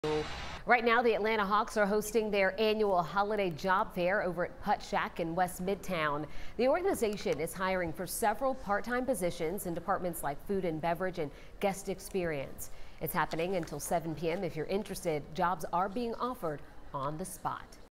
Right now, the Atlanta Hawks are hosting their annual holiday job fair over at Putt Shack in West Midtown. The organization is hiring for several part-time positions in departments like food and beverage and guest experience. It's happening until 7 p.m. If you're interested, jobs are being offered on the spot.